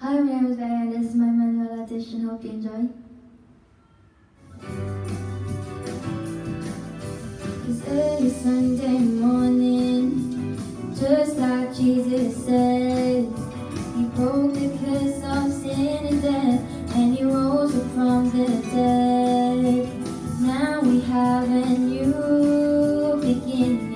Hi, my name is Bea and this is my manual audition. Hope you enjoy. It's early Sunday morning, just like Jesus said. He broke the curse of sin and death, and he rose up from the dead. Now we have a new beginning.